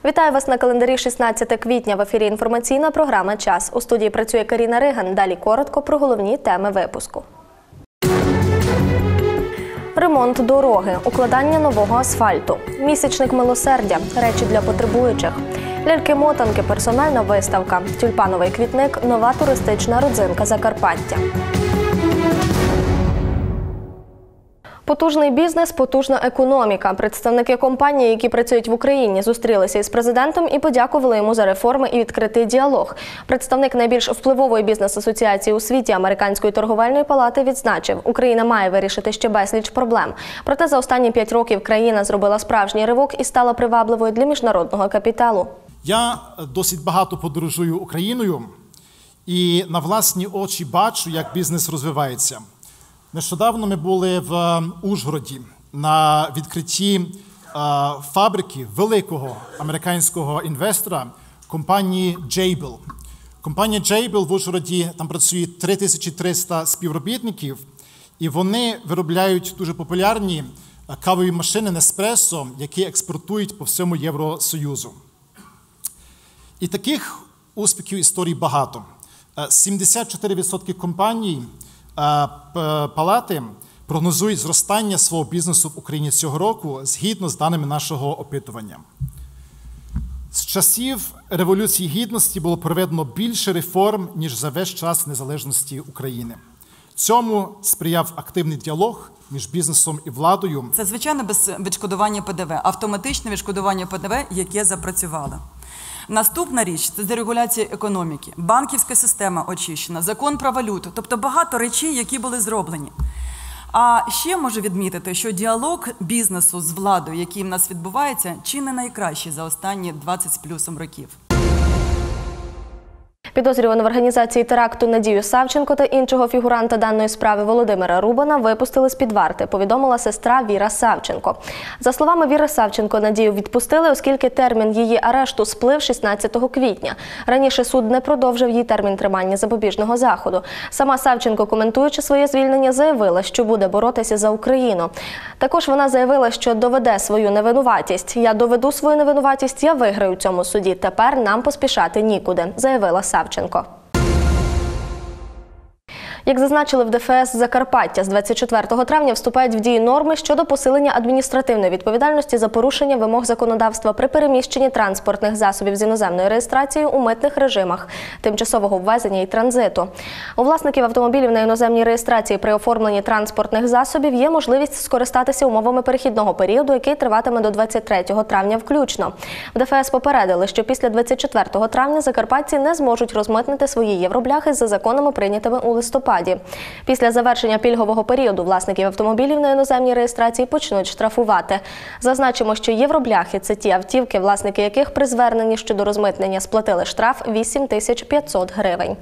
Вітаю вас на календарі 16 квітня. В ефірі інформаційна програма «Час». У студії працює Каріна Риган. Далі коротко про головні теми випуску. Ремонт дороги, укладання нового асфальту, місячник милосердя, речі для потребуючих, ляльки-мотанки, персональна виставка, тюльпановий квітник, нова туристична родзинка Закарпаття. Потужний бізнес, потужна економіка. Представники компаній, які працюють в Україні, зустрілися із президентом і подякували йому за реформи і відкритий діалог. Представник найбільш впливової бізнес-асоціації у світі Американської торговельної палати відзначив, Україна має вирішити ще безліч проблем. Проте за останні 5 років країна зробила справжній ривок і стала привабливою для міжнародного капіталу. Я досить багато подорожую Україною і на власні очі бачу, як бізнес розвивається. Нещодавно ми були в Ужгороді на відкритті фабрики великого американського інвестора компанії Jabil. Компанія Jabil в Ужгороді, там працює 3300 співробітників, і вони виробляють дуже популярні кавові машини Nespresso, які експортують по всьому Євросоюзу. І таких успіхів історій багато. 74% компаній палати прогнозують зростання свого бізнесу в Україні цього року згідно з даними нашого опитування. З часів Революції Гідності було проведено більше реформ, ніж за весь час незалежності України. Цьому сприяв активний діалог між бізнесом і владою. Це, звичайно, без відшкодування ПДВ, автоматичне відшкодування ПДВ, яке запрацювало. Наступна річ – це дерегуляція економіки. Банківська система очищена, закон про валюту. Тобто багато речей, які були зроблені. А ще можу відмітити, що діалог бізнесу з владою, який в нас відбувається, чи не найкращий за останні 20 з плюсом років. Підозрювану в організації теракту Надію Савченко та іншого фігуранта даної справи Володимира Рубана випустили з-під варти, повідомила сестра Віра Савченко. За словами Віри Савченко, Надію відпустили, оскільки термін її арешту сплив 16 квітня. Раніше суд не продовжив їй термін тримання запобіжного заходу. Сама Савченко, коментуючи своє звільнення, заявила, що буде боротися за Україну. Також вона заявила, що доведе свою невинуватість. «Я доведу свою невинуватість, я виграю у цьому суді. Тепер нам поспішати нікуди», – заявила Савченко. Як зазначили в ДФС Закарпаття, з 24 травня вступають в дію норми щодо посилення адміністративної відповідальності за порушення вимог законодавства при переміщенні транспортних засобів з іноземною реєстрацією у митних режимах тимчасового ввезення і транзиту. У власників автомобілів на іноземній реєстрації при оформленні транспортних засобів є можливість скористатися умовами перехідного періоду, який триватиме до 23 травня включно. В ДФС попередили, що після 24 травня закарпатці не зможуть розмитнити свої євробляхи за законами, прийнятими у листопаді. Після завершення пільгового періоду власників автомобілів на іноземній реєстрації почнуть штрафувати. Зазначимо, що євробляхи – це ті автівки, власники яких при зверненні щодо розмитнення сплатили штраф 8500 гривень.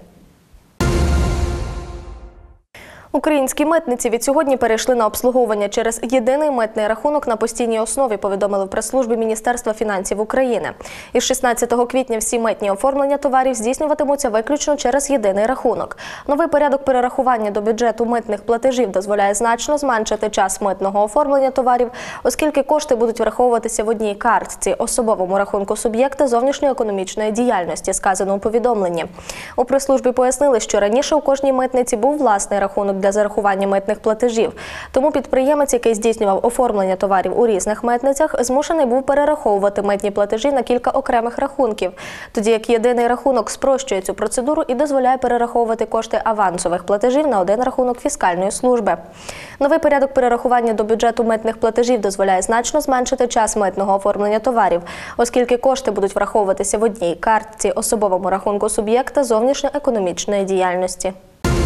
Українські митниці від сьогодні перейшли на обслуговування через єдиний митний рахунок на постійній основі, повідомили в прес-службі Міністерства фінансів України. Із 16 квітня всі митні оформлення товарів здійснюватимуться виключно через єдиний рахунок. Новий порядок перерахування до бюджету митних платежів дозволяє значно зменшити час митного оформлення товарів, оскільки кошти будуть враховуватися в одній картці – особовому рахунку суб'єкта зовнішньоекономічної діяльності, сказано у повідомленні. У прес-службі пояснили, що раніше у кожній митниці був власний рахунок для зарахування митних платежів. Тому підприємець, який здійснював оформлення товарів у різних митницях, змушений був перераховувати митні платежі на кілька окремих рахунків, тоді як єдиний рахунок спрощує цю процедуру і дозволяє перераховувати кошти авансових платежів на один рахунок фіскальної служби. Новий порядок перерахування до бюджету митних платежів дозволяє значно зменшити час митного оформлення товарів, оскільки кошти будуть враховуватися в одній картці – особовому рахунку суб'єкта зовнішньоекономічної діяльності.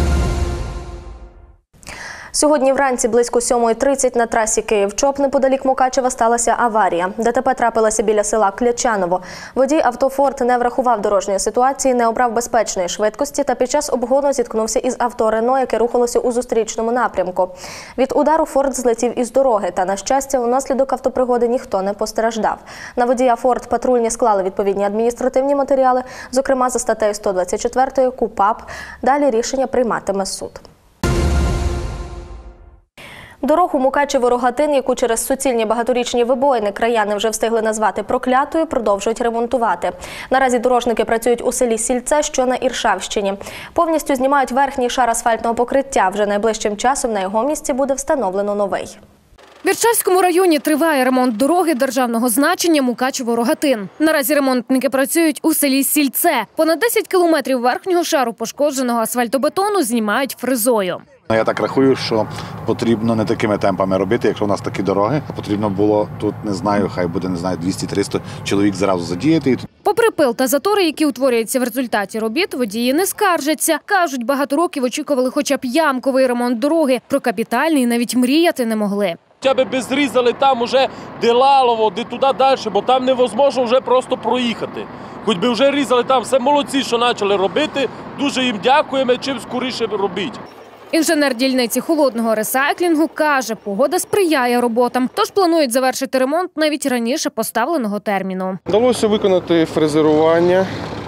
Сьогодні вранці близько 7:30 на трасі Київ-Чоп неподалік Мукачева сталася аварія. ДТП трапилася біля села Клячаново. Водій авто «Форд» не врахував дорожньої ситуації, не обрав безпечної швидкості та під час обгону зіткнувся із авто «Рено», яке рухалося у зустрічному напрямку. Від удару «Форд» злетів із дороги та, на щастя, внаслідок автопригоди ніхто не постраждав. На водія «Форд» патрульні склали відповідні адміністративні матеріали, зокрема за статтею 124 КУпАП. Далі рішення прийматиме суд. Дорогу Мукачево-Рогатин, яку через суцільні багаторічні вибоїни краяни вже встигли назвати проклятою, продовжують ремонтувати. Наразі дорожники працюють у селі Сільце, що на Іршавщині. Повністю знімають верхній шар асфальтного покриття. Вже найближчим часом на його місці буде встановлено новий. В Іршавському районі триває ремонт дороги державного значення Мукачево-Рогатин. Наразі ремонтники працюють у селі Сільце. Понад 10 кілометрів верхнього шару пошкодженого асфальтобетону знімають фрезою. Я так рахую, що потрібно не такими темпами робити, якщо у нас такі дороги. Потрібно було тут, не знаю, хай буде, 200-300 чоловік зразу задіяти. Попри пил та затори, які утворюються в результаті робіт, водії не скаржаться. Кажуть, багато років очікували хоча б ямковий ремонт дороги. Про капітальний навіть мріяти не могли. Хоча б зрізали там уже де Лалово, де туди далі, бо там невозможно вже просто проїхати. Хоч би вже різали там, все молодці, що почали робити, дуже їм дякуємо, чим скоріше робіть. Інженер дільниці холодного ресайклінгу каже, погода сприяє роботам, тож планують завершити ремонт навіть раніше поставленого терміну. Вдалося виконати фрезерування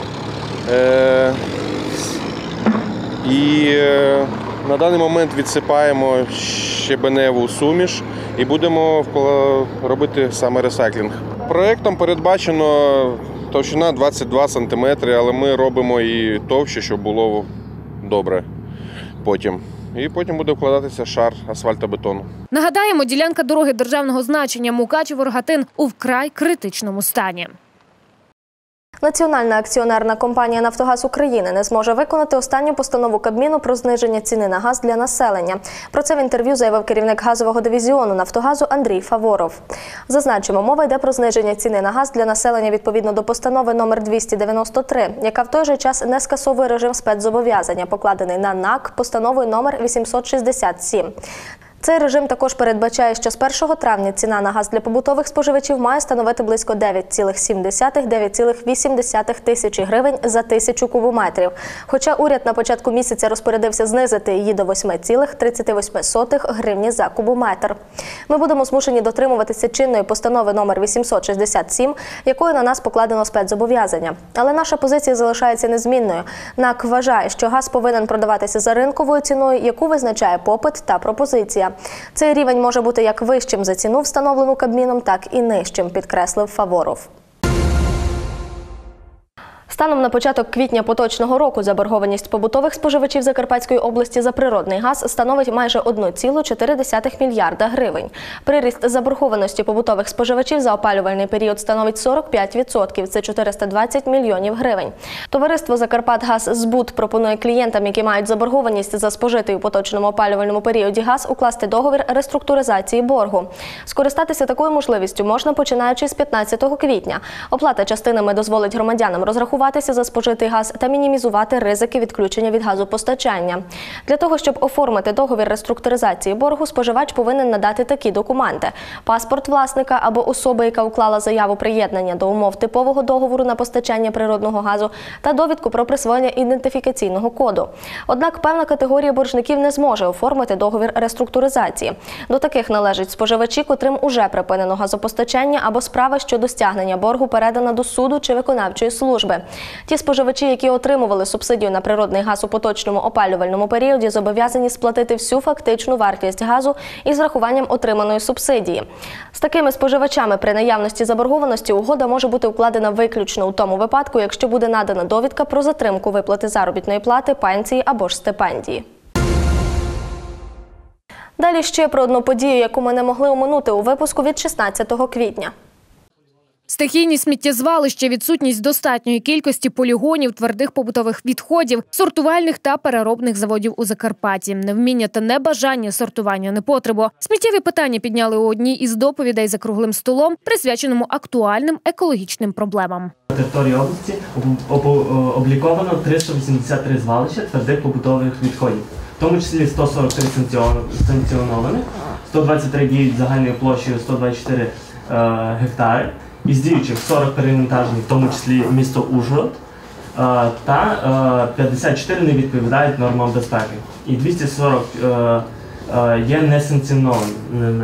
і на даний момент відсипаємо щебеневу суміш і будемо робити саме ресайклінг. Проєктом передбачено товщина 22 см, але ми робимо і товще, щоб було добре потім. І потім буде вкладатися шар асфальтобетону. Нагадаємо, ділянка дороги державного значення Мукачево-Рогатин у вкрай критичному стані. Національна акціонерна компанія «Нафтогаз України» не зможе виконати останню постанову Кабміну про зниження ціни на газ для населення. Про це в інтерв'ю заявив керівник газового дивізіону «Нафтогазу» Андрій Фаворов. Зазначимо, мова йде про зниження ціни на газ для населення відповідно до постанови номер 293, яка в той же час не скасовує режим спецзобов'язання, покладений на НАК постановою номер 867. Цей режим також передбачає, що з 1 травня ціна на газ для побутових споживачів має становити близько 9,7–9,8 тисячі гривень за 1000 кубометрів. Хоча уряд на початку місяця розпорядився знизити її до 8,38 гривні за кубометр. Ми будемо змушені дотримуватися чинної постанови номер 867, якою на нас покладено спецзобов'язання. Але наша позиція залишається незмінною. НАК вважає, що газ повинен продаватися за ринковою ціною, яку визначає попит та пропозиція. Цей рівень може бути як вищим за ціну, встановлену Кабміном, так і нижчим, підкреслив Фаворов. Станом на початок квітня поточного року заборгованість побутових споживачів Закарпатської області за природний газ становить майже 1,4 мільярда гривень. Приріст заборгованості побутових споживачів за опалювальний період становить 45%, це 420 мільйонів гривень. Товариство «Закарпатгаз-Збут» пропонує клієнтам, які мають заборгованість за спожитий у поточному опалювальному періоді газ, укласти договір реструктуризації боргу. Скористатися такою можливістю можна починаючи з 15 квітня. Оплата частинами дозволить громадянам розрахувати за спожитий газ та мінімізувати ризики відключення від газопостачання. Для того, щоб оформити договір реструктуризації боргу, споживач повинен надати такі документи: паспорт власника або особи, яка уклала заяву приєднання до умов типового договору на постачання природного газу, та довідку про присвоєння ідентифікаційного коду. Однак певна категорія боржників не зможе оформити договір реструктуризації. До таких належать споживачі, котрим уже припинено газопостачання або справа щодо стягнення боргу передана до суду чи виконавчої служби. Ті споживачі, які отримували субсидію на природний газ у поточному опалювальному періоді, зобов'язані сплатити всю фактичну вартість газу із врахуванням отриманої субсидії. З такими споживачами при наявності заборгованості угода може бути укладена виключно у тому випадку, якщо буде надана довідка про затримку виплати заробітної плати, пенсії або ж стипендії. Далі ще про одну подію, яку ми не могли оминути у випуску від 16 квітня. Стихійні сміттєзвалища, відсутність достатньої кількості полігонів твердих побутових відходів, сортувальних та переробних заводів у Закарпатті, невміння та небажання сортування непотребу. Сміттєві питання підняли у одній із доповідей за круглим столом, присвяченому актуальним екологічним проблемам. На території області обліковано 383 звалища твердих побутових відходів, в тому числі 143 санкціонованих, 123 діють загальною площею 124 гектари, із діючих 40 перевантажені, в тому числі місто Ужгород, та 54 не відповідають нормам безпеки. І 240 є несанкціонованими.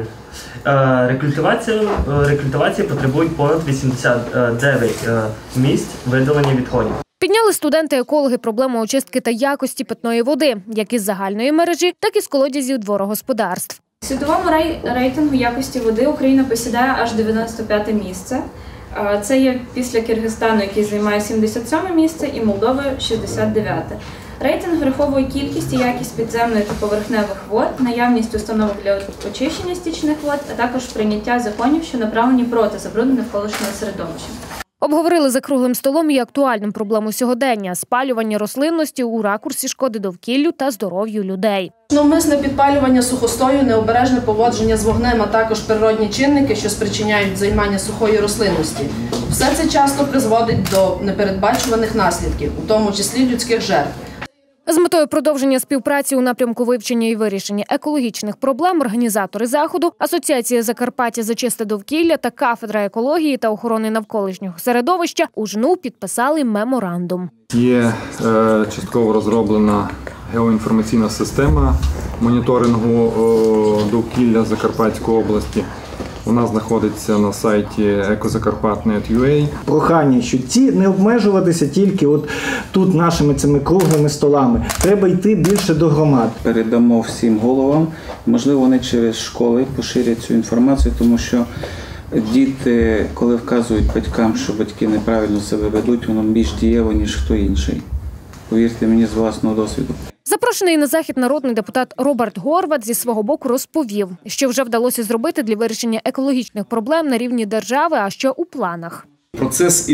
Рекультивації потребують понад 89 місць видалення відходів. Підняли студенти-екологи проблему очистки та якості питної води, як із загальної мережі, так і з колодязів дворогосподарств. У світовому рейтингу якості води Україна посідає аж 95-те місце. Це є після Киргизстану, який займає 77-те місце, і Молдови – 69-те. Рейтинг враховує кількість і якість підземних та поверхневих вод, наявність установок для очищення стічних вод, а також прийняття законів, що направлені проти забруднення навколишнього середовища. Обговорили за круглим столом і актуальну проблему сьогодення – спалювання рослинності у ракурсі шкоди довкіллю та здоров'ю людей. Навмисне підпалювання сухостою, необережне поводження з вогнем, а також природні чинники, що спричиняють займання сухої рослинності. Все це часто призводить до непередбачуваних наслідків, у тому числі людських жертв. З метою продовження співпраці у напрямку вивчення і вирішення екологічних проблем організатори заходу, Асоціація Закарпаття за чисте довкілля та Кафедра екології та охорони навколишнього середовища у ЖНУ підписали меморандум. Є частково розроблена геоінформаційна система моніторингу довкілля Закарпатської області. Вона знаходиться на сайті ecozakарpat.net.ua. Прохання, що ці не обмежуватися тільки тут нашими цими круглими столами. Треба йти більше до громад. Передамо всім головам. Можливо, вони через школи поширять цю інформацію, тому що діти, коли вказують батькам, що батьки неправильно себе ведуть, воно більш дієво, ніж хто інший. Повірте мені з власного досвіду. Запрошений на захід народний депутат Роберт Горват зі свого боку розповів, що вже вдалося зробити для вирішення екологічних проблем на рівні держави, а що у планах. Процес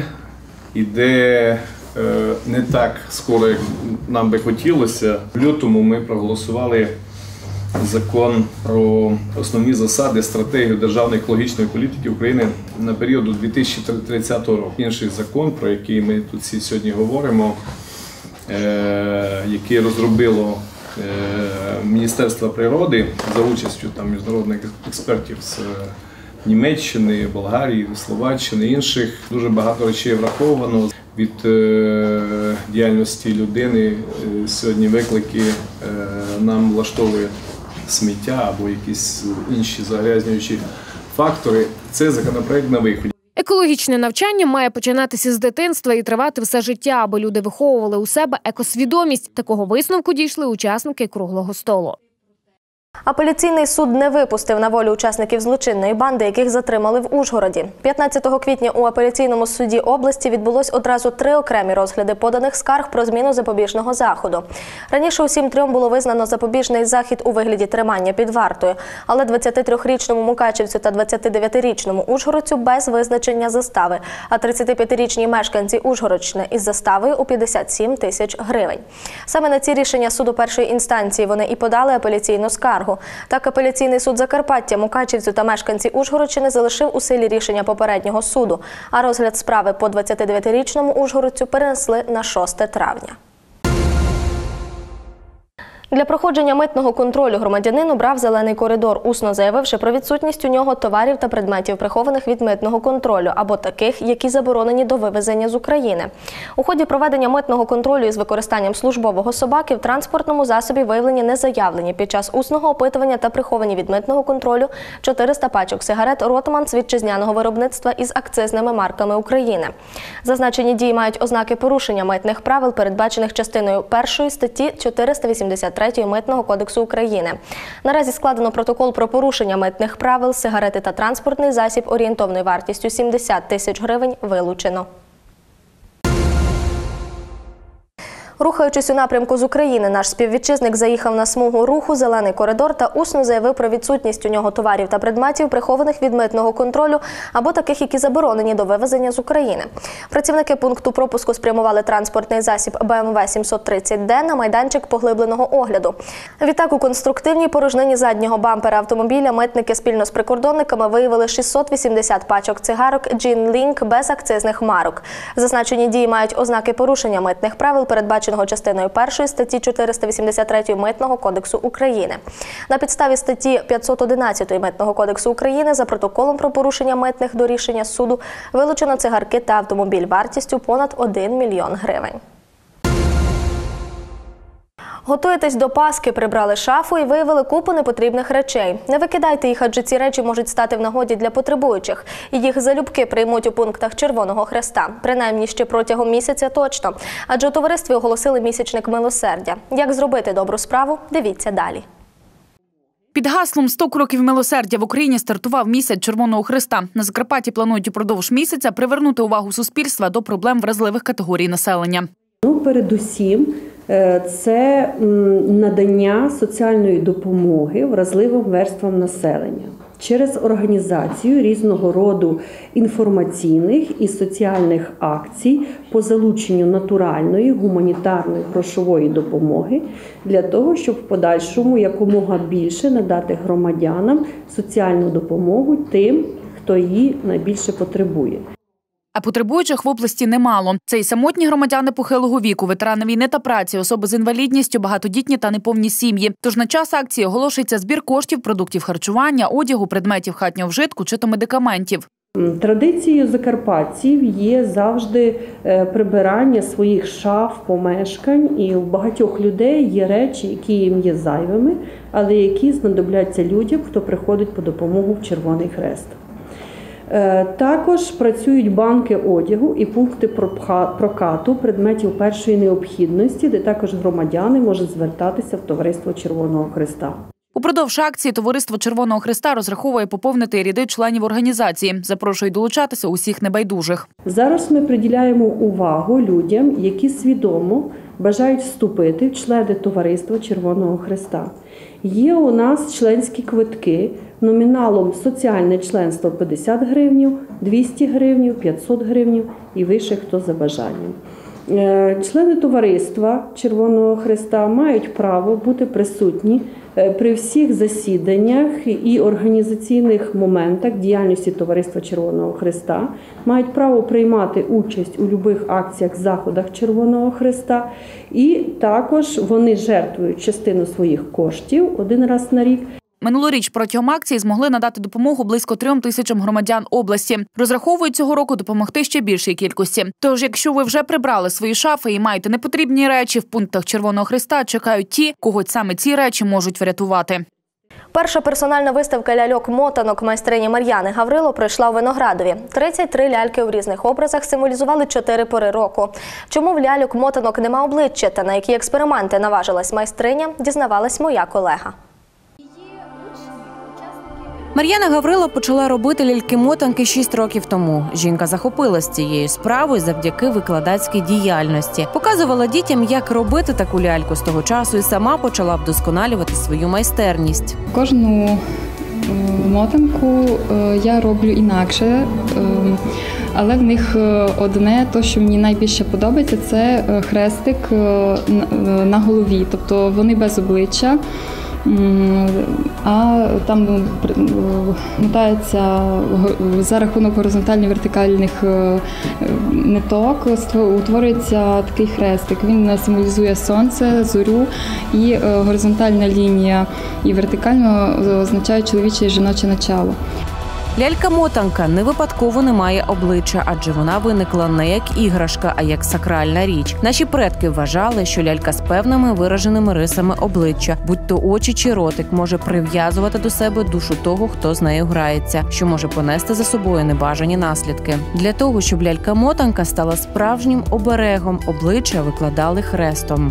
іде не так скоро, як нам би хотілося. В лютому ми проголосували закон про основні засади стратегії державної екологічної політики України на період до 2030 року. Інший закон, про який ми тут всі сьогодні говоримо, який розробило Міністерство природи за участю міжнародних експертів з Німеччини, Болгарії, Словаччини, інших. Дуже багато речей враховано. Від діяльності людини сьогодні виклики нам влаштовує сміття або якісь інші загрязнюючі фактори. Це законопроект на виході. Екологічне навчання має починатися з дитинства і тривати все життя, аби люди виховували у себе екосвідомість. Такого висновку дійшли учасники круглого столу. Апеляційний суд не випустив на волю учасників злочинної банди, яких затримали в Ужгороді. 15 квітня у апеляційному суді області відбулось одразу 3 окремі розгляди поданих скарг про зміну запобіжного заходу. Раніше усім 3 було визнано запобіжний захід у вигляді тримання під вартою, але 23-річному мукачівцю та 29-річному ужгородцю без визначення застави, а 35-річній мешканці Ужгородщини із заставою у 57 тисяч гривень. Саме на ці рішення суду першої інстанції вони і подали апеляційну скаргу. Так, апеляційний суд Закарпаття, мукачівцю та мешканці Ужгородщини залишив у силі рішення попереднього суду, а розгляд справи по 29-річному ужгородцю перенесли на 6 травня. Для проходження митного контролю громадянин обрав зелений коридор, усно заявивши про відсутність у нього товарів та предметів, прихованих від митного контролю, або таких, які заборонені до вивезення з України. У ході проведення митного контролю із використанням службового собаки в транспортному засобі виявлені незаявлені під час усного опитування та приховані від митного контролю 400 пачок сигарет «Ротман» з вітчизняного виробництва із акцизними марками України. Зазначені дії мають ознаки порушення митних правил, передбачених частиною 1 статті 483 Митного кодексу України. Наразі складено протокол про порушення митних правил, сигарети та транспортний засіб орієнтовною вартістю 70 тисяч гривень вилучено. Рухаючись у напрямку з України, наш співвітчизник заїхав на смугу руху «Зелений коридор» та усно заявив про відсутність у нього товарів та предметів, прихованих від митного контролю, або таких, які заборонені до вивезення з України. Працівники пункту пропуску спрямували транспортний засіб BMW 730D на майданчик поглибленого огляду. Відтак, у конструктивній порожнині заднього бампера автомобіля митники спільно з прикордонниками виявили 680 пачок цигарок «Джін Лінк» без акцизних марок. Зазначені дії мають ознаки порушення митних правил, передбачених частиною 1 статті 483 Митного кодексу України. На підставі статті 511 Митного кодексу України за протоколом про порушення митних до рішення суду вилучено цигарки та автомобіль вартістю понад 1 мільйон гривень. Готуєтесь до Пасхи, прибрали шафу і виявили купу непотрібних речей. Не викидайте їх, адже ці речі можуть стати в нагоді для потребуючих. І їх залюбки приймуть у пунктах Червоного Хреста. Принаймні ще протягом місяця точно. Адже у товаристві оголосили місячник милосердя. Як зробити добру справу? Дивіться далі. Під гаслом «100 кроків милосердя» в Україні стартував місяць Червоного Хреста. На Закарпатті планують упродовж місяця привернути увагу суспільства до проблем вразливих категорій населення. Передусім, це надання соціальної допомоги вразливим верствам населення через організацію різного роду інформаційних і соціальних акцій по залученню натуральної, гуманітарної, грошової допомоги для того, щоб в подальшому якомога більше надати громадянам соціальну допомогу тим, хто її найбільше потребує. А потребуючих в області немало. Це і самотні громадяни похилого віку, ветерани війни та праці, особи з інвалідністю, багатодітні та неповні сім'ї. Тож на час акції оголошується збір коштів, продуктів харчування, одягу, предметів хатнього вжитку чи то медикаментів. Традицією закарпатців є завжди прибирання своїх шаф, помешкань. І у багатьох людей є речі, які їм є зайвими, але які знадобляться людям, хто приходить по допомогу в Червоний Хрест. Також працюють банки одягу і пункти прокату предметів першої необхідності, де також громадяни можуть звертатися в Товариство Червоного Хреста. Упродовж акції Товариство Червоного Хреста розраховує поповнити ряди членів організації. Запрошує долучатися усіх небайдужих. Зараз ми приділяємо увагу людям, які свідомо бажають вступити в члени Товариства Червоного Хреста. Є у нас членські квитки номіналом соціальне членство 50 гривень, 200 гривень, 500 гривень і вище, хто за бажанням. Члени Товариства Червоного Хреста мають право бути присутні при всіх засіданнях і організаційних моментах діяльності Товариства Червоного Хреста, мають право приймати участь у будь-яких акціях, заходах Червоного Хреста, і також вони жертвують частину своїх коштів один раз на рік. Минулоріч протягом акції змогли надати допомогу близько 3 тисячам громадян області. Розраховують цього року допомогти ще більшій кількості. Тож, якщо ви вже прибрали свої шафи і маєте непотрібні речі, в пунктах Червоного Хреста чекають ті, кого саме ці речі можуть врятувати. Перша персональна виставка ляльок-мотанок майстрині Мар'яни Гаврило пройшла у Виноградові. 33 ляльки у різних образах символізували 4 пори року. Чому в ляльок-мотанок нема обличчя та на які експерименти наважилась майстриня, дізнавалась моя колега. Мар'яна Гаврило почала робити ляльки-мотанки 6 років тому. Жінка захопилась цією справою завдяки викладацькій діяльності. Показувала дітям, як робити таку ляльку з того часу і сама почала вдосконалювати свою майстерність. Кожну мотанку я роблю інакше, але в них одне, то, що мені найбільше подобається, це хрестик на голові. Тобто вони без обличчя. А там мотається за рахунок горизонтально-вертикальних ниток, утворюється такий хрестик. Він символізує сонце, зорю, і горизонтальна лінія і вертикально означає чоловіче і жіноче начало. Лялька-мотанка не випадково не має обличчя, адже вона виникла не як іграшка, а як сакральна річ. Наші предки вважали, що лялька з певними вираженими рисами обличчя, будь-то очі чи ротик, може прив'язувати до себе душу того, хто з нею грається, що може понести за собою небажані наслідки. Для того, щоб лялька-мотанка стала справжнім оберегом, обличчя викладали хрестом.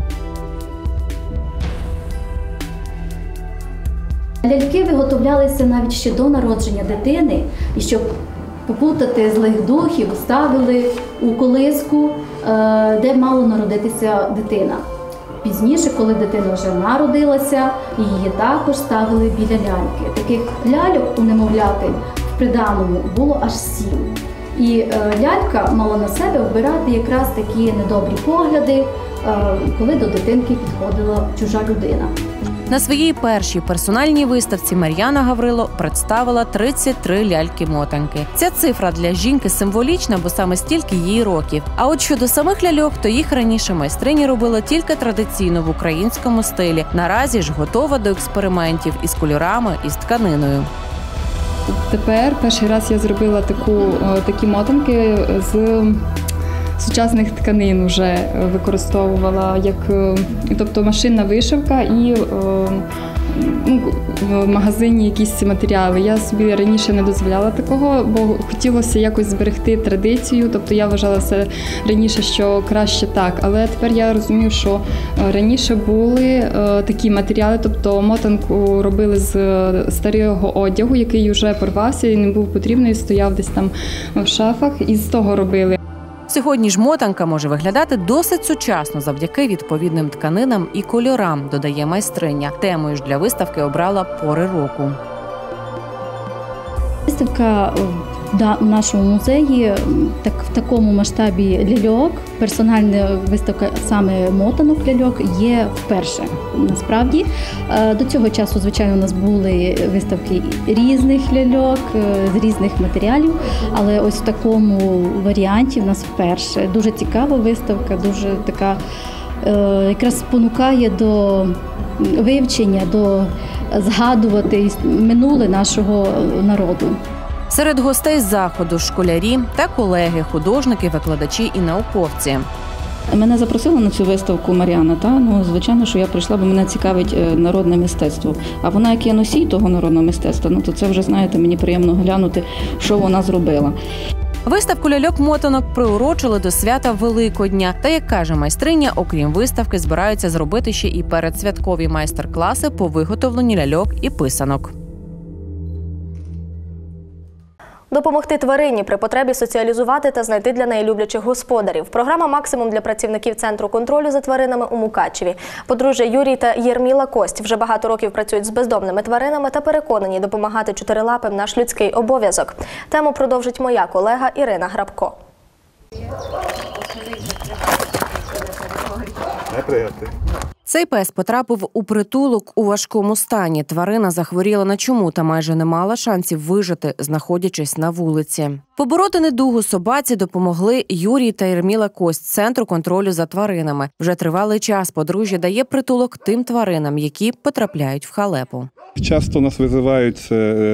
Ляльки виготовлялися навіть ще до народження дитини, і щоб попутати злих духів, ставили у колиску, де мала народитися дитина. Пізніше, коли дитина вже народилася, її також ставили біля ляльки. Таких ляльок у немовляти в приданому було аж 7. І лялька мала на себе вбирати якраз такі недобрі погляди, коли до дитинки підходила чужа людина. На своїй першій персональній виставці Мар'яна Гаврило представила 33 ляльки-мотанки. Ця цифра для жінки символічна, бо саме стільки їй років. А от щодо самих ляльок, то їх раніше майстриня робила тільки традиційно в українському стилі. Наразі ж готова до експериментів із кольорами і з тканиною. Тепер перший раз я зробила такі мотанки з сучасних тканин, вже використовувала, тобто машинна вишивка і в магазині якісь матеріали. Я собі раніше не дозволяла такого, бо хотілося якось зберегти традицію. Тобто я вважала все раніше, що краще так. Але тепер я розумію, що раніше були такі матеріали, тобто мотанку робили з старого одягу, який вже порвався і не був потрібний, стояв десь там в шафах, і з того робили. Сьогодні ж мотанка може виглядати досить сучасно завдяки відповідним тканинам і кольорам, додає майстриня. Темою ж для виставки обрала пори року. Виставка в нашому музеї в такому масштабі ляльок, персональна виставка саме мотанок ляльок є вперше. Насправді, до цього часу, звичайно, у нас були виставки різних ляльок, з різних матеріалів, але ось в такому варіанті в нас вперше. Дуже цікава виставка, дуже така, якраз спонукає до вивчення, до згадувати минуле нашого народу. Серед гостей заходу – школярі та колеги, художники, викладачі і науковці. Мене запросила на цю виставку Мар'яна. Звичайно, що я прийшла, бо мене цікавить народне мистецтво. А вона, як є носій того народного мистецтва, то це вже, знаєте, мені приємно глянути, що вона зробила. Виставку ляльок-мотанок приурочили до свята Великодня. Та, як каже майстриня, окрім виставки, збираються зробити ще і передсвяткові майстер-класи по виготовленню ляльок і писанок. Допомогти тварині при потребі соціалізувати та знайти для неї люблячих господарів. Програма «Максимум» для працівників Центру контролю за тваринами у Мукачеві. Подружжя Юрій та Єрміла Кость вже багато років працюють з бездомними тваринами та переконані, допомагати чотирилапим – наш людський обов'язок. Тему продовжить моя колега Ірина Грабко. Цей пес потрапив у притулок у важкому стані. Тварина захворіла на чуму та майже не мала шансів вижити, знаходячись на вулиці. Побороти недугу собаці допомогли Юрій та Єрміла Кость з Центру контролю за тваринами. Вже тривалий час подружжя дає притулок тим тваринам, які потрапляють в халепу. Часто нас визивають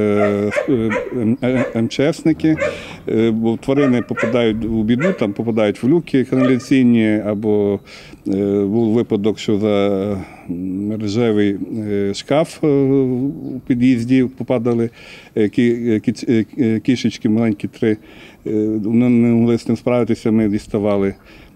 МЧСники, бо тварини попадають у біду, там попадають в люки каналізаційні, або був випадок, що за мережевий шкаф у під'їзді попадали кішечки маленькі 3. Вони не могли з тим справитися, ми діставали.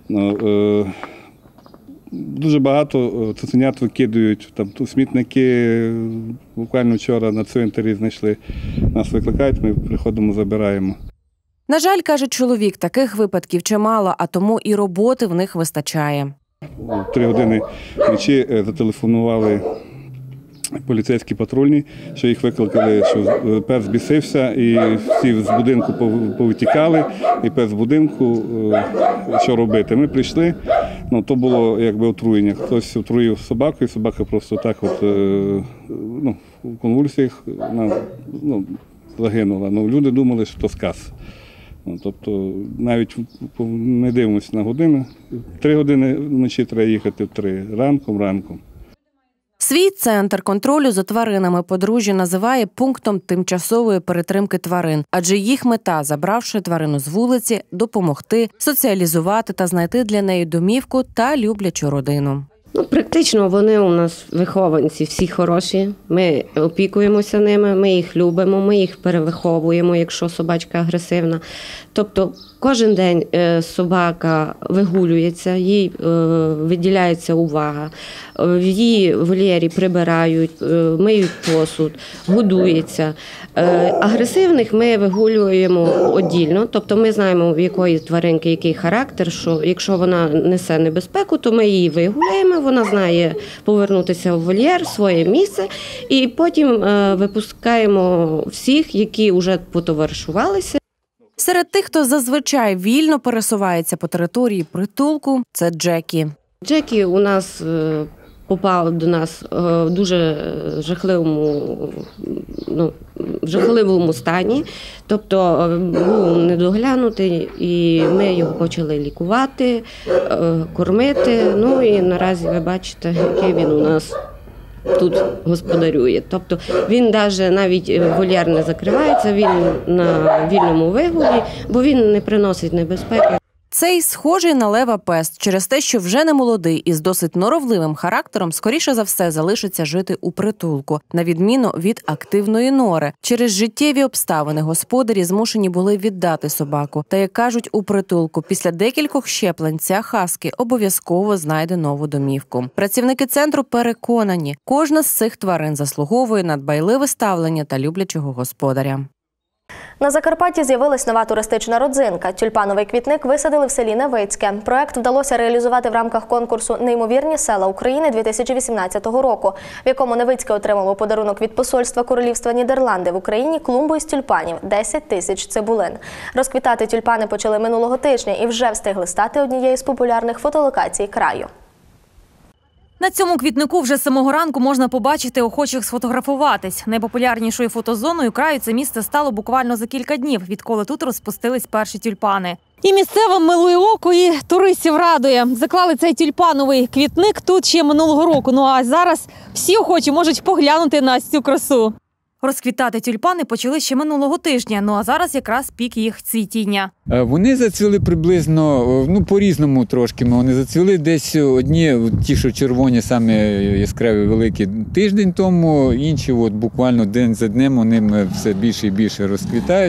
Дуже багато цуценят викидують, там смітники, буквально вчора на цвинтарі знайшли, нас викликають, ми приходимо, забираємо. На жаль, каже чоловік, таких випадків чимало, а тому і роботи в них вистачає. У 3 години вночі зателефонували поліцейські патрульні, що їх викликали, що пес збісився, і всі з будинку повитікали, і пес з будинку, що робити. Ми прийшли, то було якби отруєння. Хтось отруїв собаку, і собака просто так от, в конвульсіях загинула. Люди думали, що то сказ. Тобто навіть не дивимося на години. 3 години вночі треба їхати в 3, ранком. Свій центр контролю за тваринами подружжя називає пунктом тимчасової перетримки тварин, адже їх мета, забравши тварину з вулиці, допомогти, соціалізувати та знайти для неї домівку та люблячу родину. Практично вони у нас вихованці, всі хороші. Ми опікуємося ними, ми їх любимо, ми їх перевиховуємо, якщо собачка агресивна. Тобто кожен день собака вигулюється, їй виділяється увага, в її вольєрі прибирають, миють посуд, годується. Агресивних ми вигулюємо віддільно, тобто ми знаємо, в якої тваринки який характер, що якщо вона несе небезпеку, то ми її вигуляємо, вона знає повернутися в вольєр, в своє місце, і потім випускаємо всіх, які вже потоваришувалися. Серед тих, хто зазвичай вільно пересувається по території притулку, це Джекі. Джекі у нас попав до нас в дуже жахливому стані, тобто був недоглянутий, і ми його почали лікувати, кормити. І наразі ви бачите, який він у нас тут господарює. Тобто він навіть вольєр не закривається, він на вільному вигулі, бо він не приносить небезпеки. Цей схожий на лева пес через те, що вже не молодий і з досить норовливим характером, скоріше за все залишиться жити у притулку, на відміну від активної нори. Через життєві обставини господарі змушені були віддати собаку. Та, як кажуть у притулку, після декількох щеплень ця хаски обов'язково знайде нову домівку. Працівники центру переконані, кожна з цих тварин заслуговує на дбайливе ставлення та люблячого господаря. На Закарпатті з'явилась нова туристична родзинка. Тюльпановий квітник висадили в селі Невицьке. Проект вдалося реалізувати в рамках конкурсу «Неймовірні села України» 2018 року, в якому Невицьке отримало подарунок від посольства Королівства Нідерланди в Україні клумбу із тюльпанів – 10 тисяч цибулин. Розквітати тюльпани почали минулого тижня і вже встигли стати однією з популярних фотолокацій краю. На цьому квітнику вже з самого ранку можна побачити охочих сфотографуватись. Найпопулярнішою фотозоною краю це місце стало буквально за кілька днів, відколи тут розпустились перші тюльпани. І місцевим милує око, і туристів радує. Заклали цей тюльпановий квітник тут ще минулого року. Ну а зараз всі охочі можуть поглянути на цю красу. Розквітати тюльпани почали ще минулого тижня, ну а зараз якраз пік їх цвітіння. Вони зацвіли приблизно, по-різному трошки. Вони зацвіли десь одні, ті, що червоні, саме яскраві, великі, тиждень тому, інші буквально день за днем вони все більше і більше розквітають.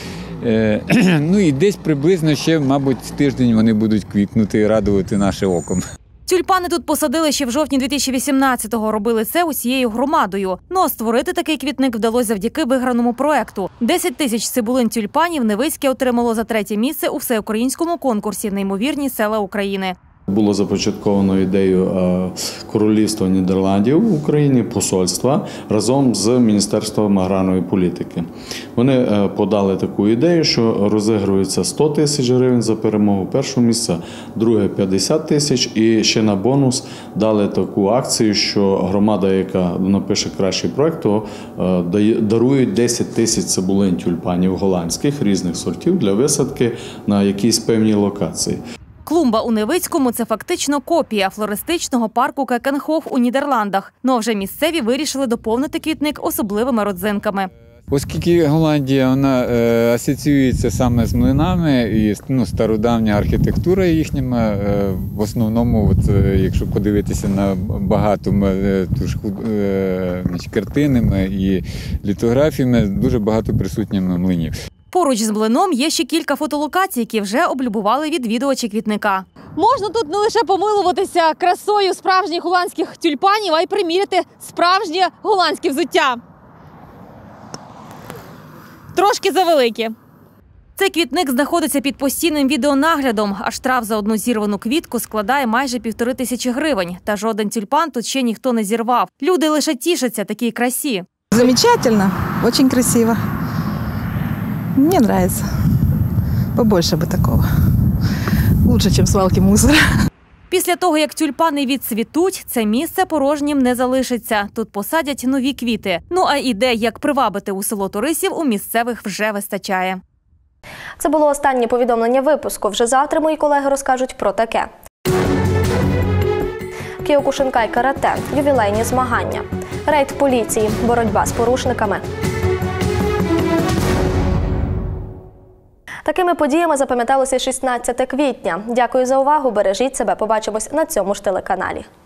Ну і десь приблизно ще, мабуть, тиждень вони будуть квітнути і радувати наше око. Тюльпани тут посадили ще в жовтні 2018-го, робили це усією громадою. Ну а створити такий квітник вдалося завдяки виграному проекту. 10 тисяч цибулин тюльпанів Невицьке отримало за 3-є місце у всеукраїнському конкурсі «Неймовірні села України». Було започатковано ідею Королівства Нідерландів в Україні, посольства, разом з Міністерством аграрної політики. Вони подали таку ідею, що розігрується 100 тисяч гривень за перемогу першого місця, друге 50 тисяч, і ще на бонус дали таку акцію, що громада, яка напише кращий проект, то дарують 10 тисяч цибулин тюльпанів голландських різних сортів для висадки на якійсь певній локації. Клумба у Невицькому – це фактично копія флористичного парку Кекенхоф у Нідерландах. Ну а вже місцеві вирішили доповнити квітник особливими родзинками. Оскільки Голландія вона асоціюється саме з млинами і стародавня архітектура їхня, в основному, якщо подивитися на багато картинами і літографіями, дуже багато присутніми млинів. Поруч з млином є ще кілька фотолокацій, які вже облюбували відвідувачі квітника. Можна тут не лише помилуватися красою справжніх голландських тюльпанів, а й приміряти справжнє голландське взуття. Трошки завеликі. Цей квітник знаходиться під постійним відеонаглядом, а штраф за одну зірвану квітку складає майже 1500 гривень. Та жоден тюльпан тут ще ніхто не зірвав. Люди лише тішаться такій красі. Замечательно, очень красиво. Мне нравится. Побольше бы такого. Лучше, чем свалки мусора. Після того, як тюльпани відцвітуть, це місце порожнім не залишиться. Тут посадять нові квіти. Ну а ідей, як привабити у село туристів, у місцевих вже вистачає. Це було останнє повідомлення випуску. Вже завтра мої колеги розкажуть про таке. Кіокушинкай карате, ювілейні змагання, рейд поліції, боротьба з порушниками. Такими подіями запам'яталося 16 квітня. Дякую за увагу, бережіть себе, побачимось на цьому ж телеканалі.